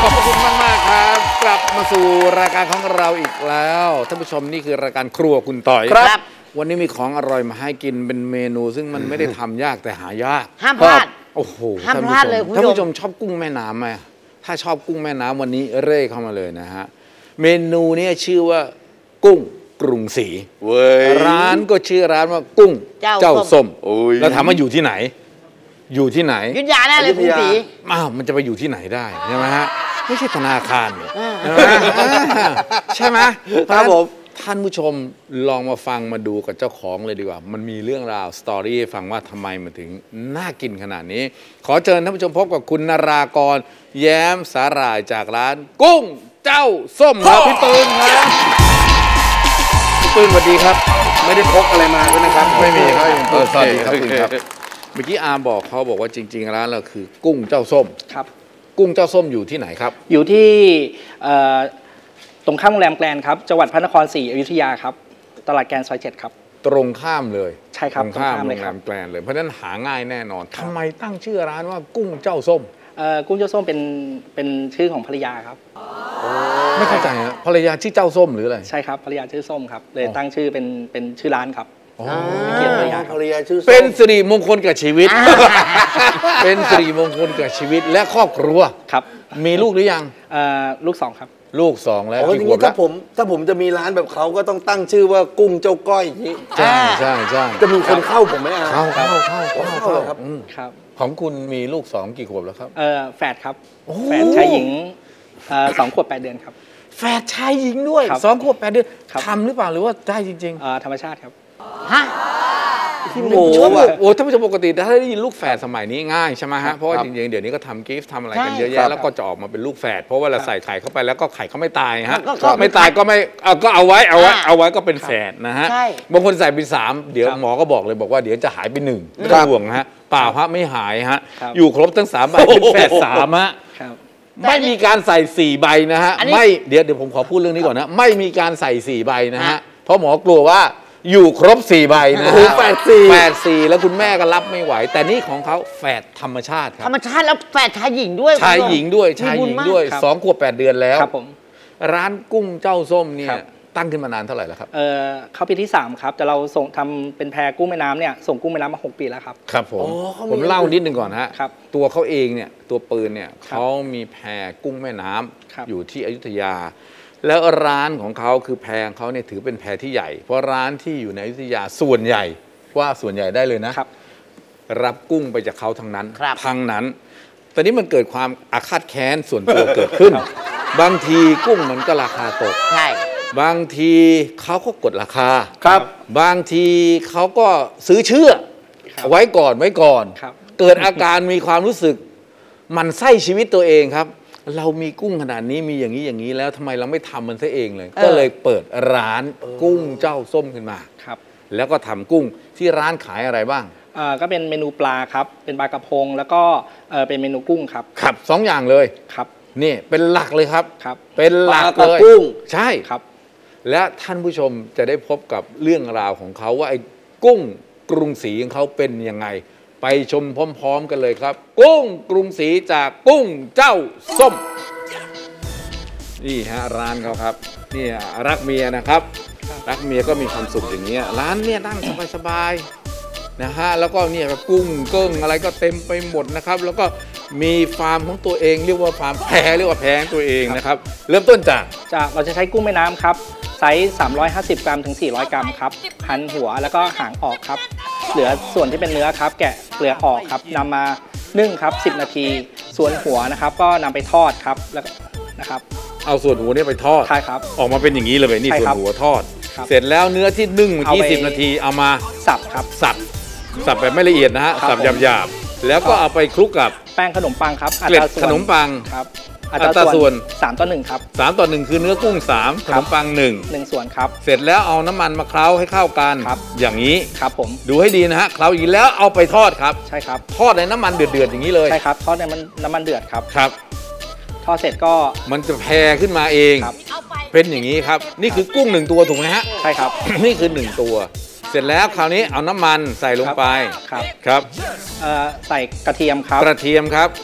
ขอบคุณมากครับกลับมาสู่รายการของเราอีกแล้วท่านผู้ชมนี่คือรายการครัวคุณต่อยครับวันนี้มีของอร่อยมาให้กินเป็นเมนูซึ่งมันไม่ได้ทำยากแต่หายากห้ามพลาดโอ้โหห้ามพลาดเลยท่านผู้ชมชอบกุ้งแม่น้ำไหมถ้าชอบกุ้งแม่น้ำวันนี้เร่เข้ามาเลยนะฮะเมนูนี้ชื่อว่ากุ้งกรุงศรีร้านก็ชื่อร้านว่ากุ้งเจ้าส้มแล้วถามว่าอยู่ที่ไหนอยู่ที่ไหนยุทธยาแน่เลยกรุงศรีมันจะไปอยู่ที่ไหนได้ใช่ไหมฮะไม่ใช่ธนาคารใช่ไหมครับผมท่านผู้ชมลองมาฟังมาดูกับเจ้าของเลยดีกว่ามันมีเรื่องราวสตอรี่ให้ฟังว่าทำไมมันถึงน่ากินขนาดนี้ขอเชิญท่านผู้ชมพบกับคุณนรากรแย้มสาหร่ายจากร้านกุ้งเจ้าส้มครับพี่ปืนครับพี่ปืนสวัสดีครับไม่ได้พกอะไรมาด้วยนะครับไม่มีครับสวัสดีครับคุณครับเมื่อกี้อาร์มบอกเขาบอกว่าจริงๆร้านเราคือกุ้งเจ้าส้มครับกุ้งเจ้าส้มอยู่ที่ไหนครับอยู่ที่ตรงข้ามโรงแรมแกรนด์ครับจังหวัดพระนครศรีอยุธยาครับตลาดแกรนด์ซอย7ครับตรงข้ามเลยใช่ครับตรงข้ามโรงแรมแกรนด์เลยเพราะฉะนั้นหาง่ายแน่นอนทำไมตั้งชื่อร้านว่ากุ้งเจ้าส้มกุ้งเจ้าส้มเป็นชื่อของภรรยาครับไม่เข้าใจนะภรรยาชื่อเจ้าส้มหรืออะไรใช่ครับภรรยาชื่อส้มครับเลยตั้งชื่อเป็นชื่อร้านครับเกียรติภรรยาชื่อเป็นสิริมงคลกับชีวิตเป็นสิริมงคลกับชีวิตและครอบครัวครับมีลูกหรือยังลูก2ครับลูก2แล้วกี่ขวบแล้วถ้าผมจะมีร้านแบบเขาก็ต้องตั้งชื่อว่ากุ้งเจ้าก้อยอย่างนี้ใช่ใช่ใช่จะมีคนเข้าผมไหมเข้าครับครับของคุณมีลูก2กี่ขวบแล้วครับแฝดครับแฝดชายหญิง2 ขวบ 8 เดือนครับแฝดชายหญิงด้วย2 ขวบ 8 เดือนทำหรือเปล่าหรือว่าได้จริงๆธรรมชาติครับฮะโอ้ถ้าเป็นปกติถ้าได้ยินลูกแฝดสมัยนี้ง่ายใช่ไหมฮะเพราะว่าจริงๆเดี๋ยวนี้ก็ทำกิฟต์ทำอะไรกันเยอะแยะแล้วก็จะออกมาเป็นลูกแฝดเพราะว่าเราใส่ไข่เข้าไปแล้วก็ไข่เขาไม่ตายฮะไม่ตายก็ไม่เอาไว้ก็เป็นแฝดนะฮะบางคนใส่เป็น3เดี๋ยวหมอก็บอกเลยบอกว่าเดี๋ยวจะหายไป1ไม่ต้องห่วงฮะเปล่าฮะไม่หายฮะอยู่ครบทั้ง3ใบเป็นแฝด3ฮะไม่มีการใส่4ใบนะฮะไม่เดี๋ยวผมขอพูดเรื่องนี้ก่อนนะไม่มีการใส่4ใบนะฮะเพราะหมอกลัวว่าอยู่ครบ4ใบนะฮะ8 4แล้วคุณแม่ก็รับไม่ไหวแต่นี่ของเขาแฝดธรรมชาติครับธรรมชาติแล้วแฝดชายหญิงด้วยชายหญิงด้วย2 ขวบ 8 เดือนแล้วครับผมร้านกุ้งเจ้าส้มเนี่ยตั้งขึ้นมานานเท่าไหร่แล้วครับเข้าปีที่3ครับแต่เราส่งทำเป็นแพกุ้งแม่น้ำเนี่ยส่งกุ้งแม่น้ำมา6 ปีแล้วครับครับผมเล่านิดนึงก่อนฮะตัวเขาเองเนี่ยตัวปืนเนี่ยเขามีแพกุ้งแม่น้ำอยู่ที่อยุธยาแล้วร้านของเขาคือแพงเขาเนี่ยถือเป็นแพที่ใหญ่เพราะร้านที่อยู่ในอยุธยาส่วนใหญ่ว่าส่วนใหญ่ได้เลยนะรับกุ้งไปจากเขาทั้งนั้นตอนนี้มันเกิดความอาฆาตแค้นส่วนตัวเกิดขึ้นบางทีกุ้งมันก็ราคาตกบางทีเขาก็กดราคาบางทีเขาก็ซื้อเชื่อไว้ก่อนเกิดอาการมีความรู้สึกมันไส้ชีวิตตัวเองครับเรามีกุ้งขนาดนี้มีอย่างนี้แล้วทำไมเราไม่ทำมันซะเองเลยก็เลยเปิดร้านกุ้งเจ้าส้มขึ้นมาแล้วก็ทำกุ้งที่ร้านขายอะไรบ้างก็เป็นเมนูปลาครับเป็นปลากระพงแล้วก็เป็นเมนูกุ้งครับ 2 อย่างเลยครับนี่เป็นหลักเลยครับเป็นหลักเลยกุ้งใช่ครับและท่านผู้ชมจะได้พบกับเรื่องราวของเขาว่าไอ้กุ้งกรุงศรีของเขาเป็นยังไงไปชมพร้อมๆกันเลยครับกุ้งกรุงศรีจากกุ้งเจ้าส้มนี่ฮะร้านเขาครับนี่รักเมียนะครับรักเมียก็มีความสุขอย่างนี้ร้านเนี่ยนั่งสบายๆนะฮะแล้วก็เนี่ยกุ้งเกิ้งอะไรก็เต็มไปหมดนะครับแล้วก็มีฟาร์มของตัวเองเรียกว่าฟาร์มแพเรียกว่าแพของตัวเองนะครับเริ่มต้นจากเราจะใช้กุ้งแม่น้ำครับไซส์350 กรัมถึง400 กรัมครับหั่นหัวแล้วก็หางออกครับเหลือส่วนที่เป็นเนื้อครับแกะเปลือกออกครับนำมานึ่งครับ10 นาทีส่วนหัวนะครับก็นำไปทอดครับแล้วนะครับเอาส่วนหัวนี่ไปทอดใช่ครับออกมาเป็นอย่างนี้เลยนี่ส่วนหัวทอดเสร็จแล้วเนื้อที่นึ่งเมื่อกี้10 นาทีเอามาสับครับสับแบบไม่ละเอียดนะฮะสับหยาบๆแล้วก็เอาไปคลุกกับแป้งขนมปังครับเกล็ดขนมปังครับอัตราส่วน 3:1ครับ 3:1คือเนื้อกุ้ง3ขนมปัง1 ส่วนครับเสร็จแล้วเอาน้ำมันมาเคล้าให้เข้ากันอย่างนี้ครับผมดูให้ดีนะฮะเคล้าอีกแล้วเอาไปทอดครับใช่ครับทอดในน้ำมันเดือดๆอย่างนี้เลยใช่ครับทอดในน้ำมันเดือดครับทอดเสร็จก็มันจะแผ่ขึ้นมาเองเป็นอย่างนี้ครับนี่คือกุ้ง1 ตัวถูกไหมฮะใช่ครับนี่คือ1 ตัวเสร็จแล้วคราวนี้เอาน้ำมันใส่ลงไปครับใส่กระเทียมครับกระเทียมครับ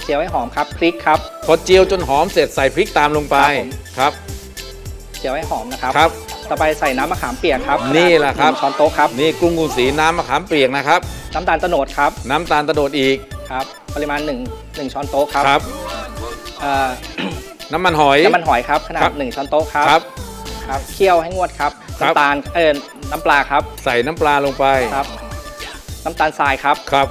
เจียวให้หอมครับพริกครับพอเจียวจนหอมเสร็จใส่พริกตามลงไปครับเจียวให้หอมนะครับครับต่อไปใส่น้ำมะขามเปียกครับนี่แหละครับ 1 ช้อนโต๊ะครับนี่กุ้งกุนศรีน้ำมะขามเปียกนะครับน้ำตาลโตนดครับน้ำตาลตะโนดอีกครับปริมาณ1 ช้อนโต๊ะครับครับเอ่อน้ำมันหอยน้ำมันหอยครับขนาดครับ 1 ช้อนโต๊ะครับครับครับเคี่ยวให้งวดครับครับน้ำตาลน้ำปลาครับใส่น้ำปลาลงไปครับ น้ำตาลทรายครับครับ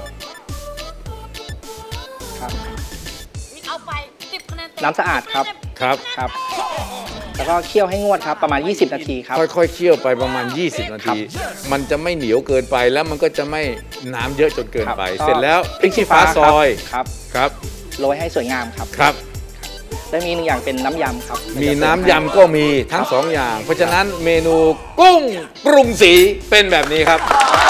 ครับเอาไป10 คะแนนเต็มน้ำสะอาดครับครับครับ แล้วก็เคี่ยวให้งวดครับประมาณ 20 นาทีครับค่อยๆเคี่ยวไปประมาณ 20 นาที มันจะไม่เหนียวเกินไปแล้วมันก็จะไม่น้ำเยอะจนเกินไปครับเสร็จแล้วพริกชี้ฟ้าซอยครับครับโรยให้สวยงามครับครับและมี1 อย่างเป็นน้ำยำครับมีน้ำยำก็มีทั้งสองอย่าง เพราะฉะนั้นเมนูกุ้งกรุงศรีเป็นแบบนี้ครับ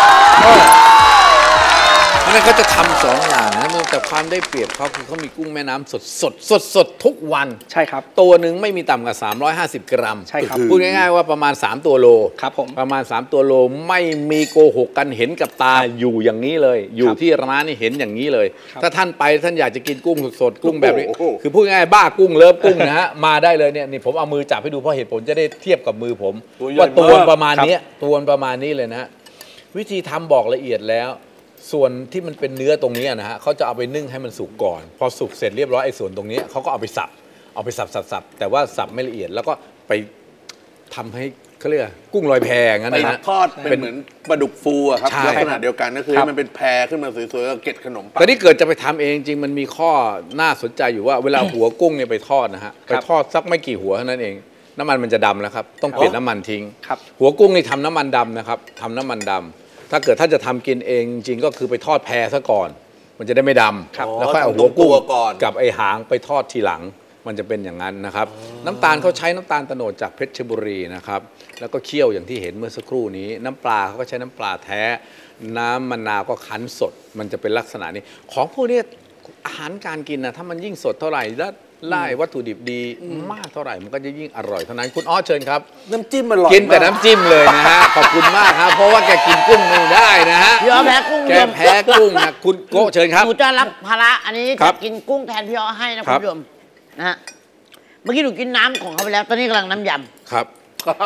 นั่นเขาจะทำสองอย่างนะแต่ความได้เปรียบเขาคือเขามีกุ้งแม่น้ำสดทุกวันใช่ครับตัวหนึ่งไม่มีต่ำกว่า350 กรัมใช่ครับพูดง่ายๆว่าประมาณ3ตัวโลครับผมประมาณ3ตัวโลไม่มีโกหกกันเห็นกับตาอยู่อย่างนี้เลย อยู่ที่ร้านนี่เห็นอย่างนี้เลย ถ้าท่านไปท่านอยากจะกินกุ้งสดๆกุ้งแบบนี้โอ้โหคือพูดง่ายๆบ้ากุ้งเลิฟกุ้งนะฮะมาได้เลยเนี่ยนี่ผมเอามือจับให้ดูเพราะเหตุผลจะได้เทียบกับมือผม ว่าตัวประมาณนี้ตัวประมาณนี้เลยนะฮะวิธีทำบอกละเอียดแล้ว ส่วนที่มันเป็นเนื้อตรงนี้นะฮะเขาจะเอาไปนึ่งให้มันสุกก่อน พอสุกเสร็จเรียบร้อยไอ้ส่วนตรงนี้เขาก็เอาไปสับแต่ว่าสับไม่ละเอียดแล้วก็ไปทำให้เขาเรียกกุ้งลอยแพงั้นไปนะฮะทอดเป็นเหมือนปลาดุกฟูอะครับใช่ลักษณะเดียวกันก็คือให้มันเป็นแพรขึ้นมาสวยๆแล้วเกล็ดขนมปังแต่ที่เกิดจะไปทำเองจริงมันมีข้อน่าสนใจอยู่ว่าเวลาหัวกุ้งเนี่ยไปทอดนะฮะไปทอดสักไม่กี่หัวเท่านั้นเองน้ำมันมันจะดำแล้วครับต้องเปลี่ยนน้ำมันทิ้งครับหัวกุ้งนี่ทำน้ำมันดำนะครับทำน้ำมันดำถ้าเกิดถ้าจะทำกินเองจริงก็คือไปทอดแพซะก่อน มันจะได้ไม่ดำแล้วค่อยเอาหัวกุ้งก่อนกับไอหางไปทอดทีหลัง มันจะเป็นอย่างนั้นนะครับ น้ำตาลเขาใช้น้ำตาลโตนดจากเพชรบุรีนะครับแล้วก็เคี่ยวอย่างที่เห็นเมื่อสักครู่นี้ น้ำปลาเขาก็ใช้น้ำปลาแท้ น้ำมะนาวก็คั้นสด มันจะเป็นลักษณะนี้ ของพวกนี้อาหารการกินนะถ้ามันยิ่งสดเท่าไหร่แล้วไล่วัตถุดิบดีมากเท่าไหร่มันก็จะยิ่งอร่อยเท่านั้นคุณอ้อเชิญครับน้ำจิ้มอร่อยกินแต่มากน้ำจิ้มเลยนะฮะ ขอบคุณมากครับเพราะว่าแกกินกุ้งไม่ได้นะฮะพี่อ้อแพ้กุ้งแกแพ้กุ้งนะคุณโกะเชิญครับหนูจะรับภาระอันนี้ครัจะบกินกุ้งแทนพี่อ้อให้นะคคุรัณบผู้ชมนะฮะเมื่อกี้หนูกินน้ำของเขาไปแล้ว ตอนนี้กำลังน้ำยครับครับ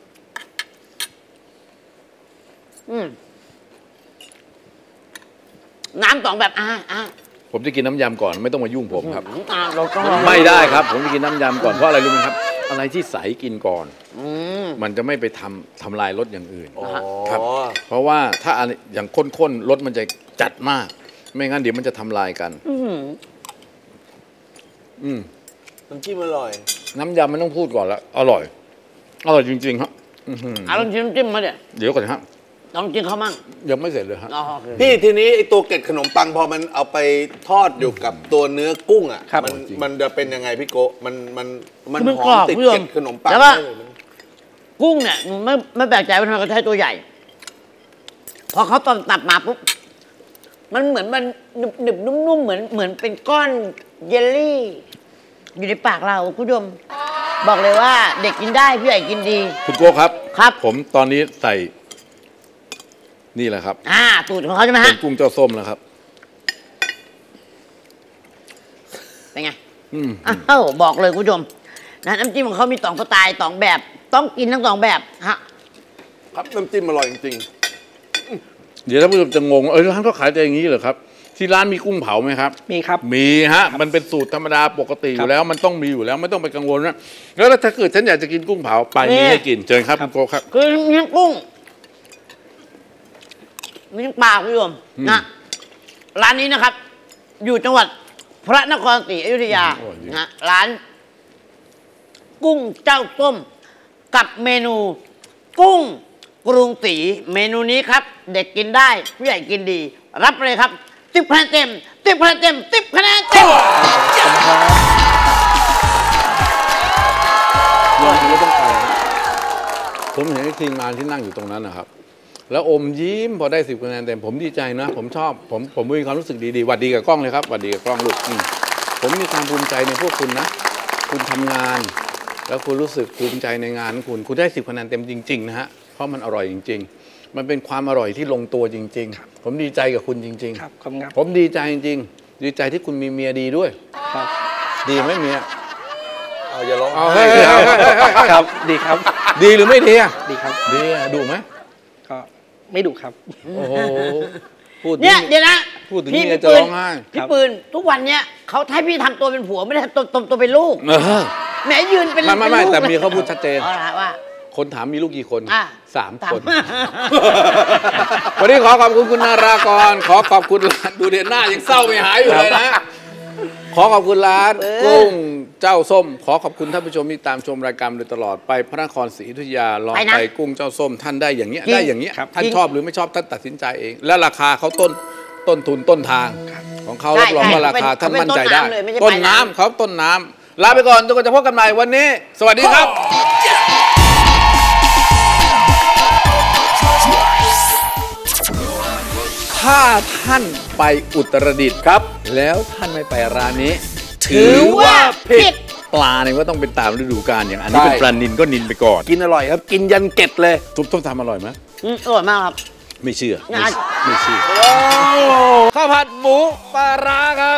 ำน้ำสองแบบผมจะกินน้ำยำก่อนไม่ต้องมายุ่งผมครับเราต้องลองไม่ได้ครับ ผมจะกินน้ำยำก่อนเพราะอะไรรู้ไหมครับ อะไรที่ใสกินก่อนอืมมันจะไม่ไปทำลายรสอย่างอื่นอ๋อครับ เพราะว่าถ้าอะไรอย่างข้นๆรสมันจะจัดมาก ไม่งั้นเดี๋ยวมันจะทำลายกัน อืมน้ำจิ้มอร่อยน้ำยำไม่ต้องพูดก่อนแล้วอร่อยจริงๆครับอื้อหือลองชิมน้ำจิ้มมาเดี๋ยวเดี๋ยวก่อนครับลองกินเขามั่งยังไม่เสร็จเลยฮะอ๋อโอเคพี่ทีนี้ไอตัวเกล็ดขนมปังพอมันเอาไปทอดอยู่กับตัวเนื้อกุ้งอ่ะครับมันจะเป็นยังไงพี่โกะมันหคือมันอกรมอบติดคุณผู้ชเกมล็ดขนมปังแล้วก็ได้เลยมันกุ้งเนี่ยหนูไม่แปลกใจว่าทำไมเขาใช้ตัวใหญ่ พอเขาตอนตัดมาปุ๊บมันเหมือนมันหนึบนุ่มๆเหมือนเป็นก้อนเยลลี่ อยู่ในปากเราคุณผู้ชมบอกเลยว่าเด็กกินได้ผู้ใหญ่กินดีคุณโก้ครับครับผมตอนนี้ใส่นี่แหละครับตูดของเขาใช่ไหมเป็ฮะนกุ้งเจ้าส้มแล้วครับเป็นไงอืมอ้าวบอกเลยคุณผู้ชมนะน้ำจิ้มของเขามี2 สไตล์ 2 แบบ ต้องกินทั้ง 2 แบบฮะครับน้ำจิ้มอร่อยจริงเดี๋ยวท่านผู้ชมจะงงร้านเขาขายแต่อย่างนี้เหรอครับ ที่ร้านมีกุ้งเผาไหมครับมีครับมีฮะ มันเป็นสูตรธรรมดาปกติอครัยู่บแล้วมันต้องมีอยู่แล้วไม่ต้องไปกังวลนะแล้วถ้าเกิดฉันอยากจะกินกุ้งเผาไปมีให้กินเชิญครับคุณโก้ครับคือมีทั้งกุ้งมีทั้งปลาคุณผู้ชมนะร้านนี้นะครับ อยู่จังหวัดพระนครศรีอยุธยาโอ้ยนะร้าน กุ้งเจ้าส้มกับเมนู กุ้งกรุงศรีเมนูนี้ครับ เด็กกินได้ผู้ใหญ่กินดี รับไปเลยครับ10 คะแนนเต็ม10 คะแนนเต็ม10 คะแนนเต็มยอมไม่ต้องไปครับผมเห็นทีมงานที่นั่งอยู่ตรงนั้นนะครับ แล้วอมยิ้มพอได้10 คะแนนเต็มผมดีใจนะผมชอบผมมีความรู้สึกดีๆหวัดดีกับกล้องเลยครับหวัดดีกับกล้องลูกผมมีความภูมิใจในพวกคุณนะคุณทำงาน แล้วคุณรู้สึกภูมิใจในงานของคุณได้10 คะแนนเต็มจริงๆนะฮะเพราะมันอร่อยจริง ๆ มันเป็นความอร่อยที่ลงตัวจริง ๆ ผมดีใจกับคุณจริงครับขอบคุณครับๆ ผมดีใจจริงๆดีใจที่คุณมีเมียดีด้วยครับดีไหมเมียเอาอย่าร้องเอาไห้เฮ้ยครับดีครับดีหรือไม่ดีอะดีครับดีอะดุไหมก็ไม่ดุครับโอ้โหพูดถึงเนี่ยเดี๋ยวนะพูดถึงพี่เมียจะปืนร้องไห้พี่ปืนทุกวันเนี้ยเขาให้พี่ทำตัวเป็นผัวไม่ได้ทำตัวเป็นลูกเออแหมยืนเป็นไม่ป็นลูกแต่เมียเขาพูดชัดเจนเอาละว่าคนถามมีลูกกี่คนอ่ะ 3 คน วันนี้ขอขอบคุณคุณนารากร ขอขอบคุณร้านดูเด่นหน้ายังเศร้าไม่หายอยู่เลยนะ ขอขอบคุณร้านกุ้งเจ้าส้ม ขอขอบคุณท่านผู้ชมที่ตามชมรายการโดยตลอดไปพระนครศรีอยุธยาลองไปกุ้งเจ้าส้ม ท่านได้อย่างเงี้ยได้อย่างเงี้ยท่านชอบหรือไม่ชอบท่านตัดสินใจเอง และราคาเขาต้นทุนต้นทางของเขารับรองว่าราคาท่านมั่นใจได้ ต้นน้ำเขาต้นน้ำลาไปก่อนจนกว่าจะพบกันใหม่วันนี้ สวัสดีครับ ถ้าท่านไปอุตรดิตถ์ครับ แล้วท่านไม่ไปร้านนี้ ถือว่าผิดปลาเนี่ยก็ต้องเป็นตามฤดูกาลอย่างอันนี้เป็นปลานิลก็นินไปก่อนกินอร่อยครับ กินยันเกล็ดเลยซุปต้มทำอร่อยไหมอร่อยมากครับไม่เชื่อน่าไม่เชื่อข้าวผัดหมูปลาร้าครับ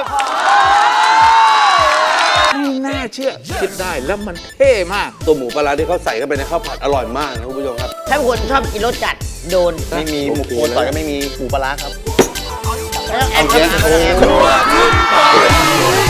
ไม่น่าเชื่อคิดได้แล้วมันเท่มากตัวหมูปลาร้าที่เขาใส่เข้าไปในข้าวผัดอร่อยมากนะคุณผู้ชมครับถ้าคนชอบกินรสจัดโดนไม่มีหมูโคตรก็ไม่มีหมูปลาร้าครับแล้วแอบ